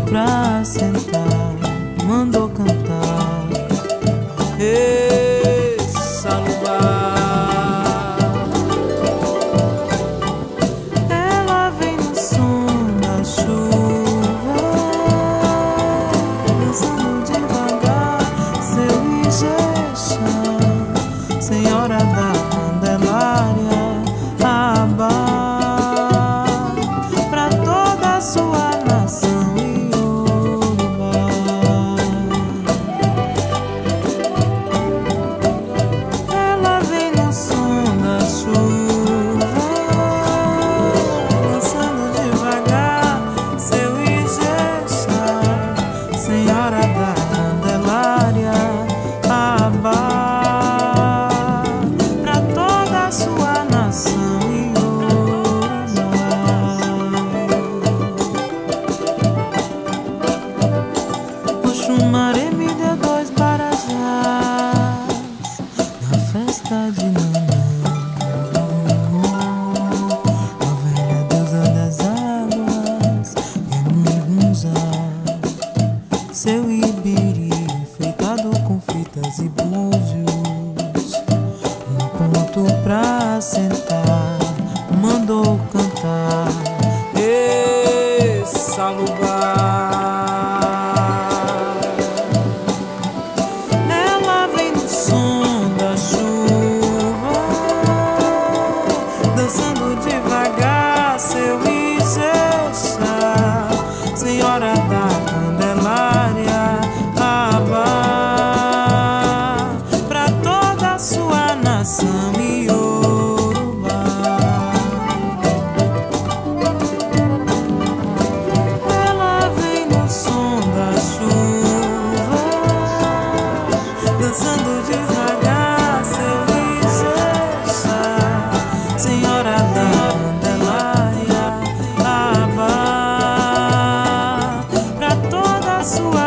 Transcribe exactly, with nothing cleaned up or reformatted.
pra sentar, mandou cantar. Ei, Salubá. Ela vem no som da chuva, dançando devagar seu Ijexá, Senhora da Candelária, Abá, pra toda a sua nação Iorubá. Ela vem no som da chuva, dançando devagar seu Ijexá, Senhora da Candelária, Abá, pra toda a sua nação Iorubá. Oxumaré me deu dois barajás na festa de Nanã, a velha deusa das águas, Emungunzá. Seu Ibiri enfeitado com fitas e búzios, um ponto pra sentar, mandou cantar. Ei, Salubá. Ela vem no som da chuva, dançando devagar seu Ijexá, Senhora da Candelária, Abá, pra toda a sua nação Iorubá. Ela vem no som da chuva, dançando devagar seu Ijexá, Senhora da Candelária, Abá, pra toda a sua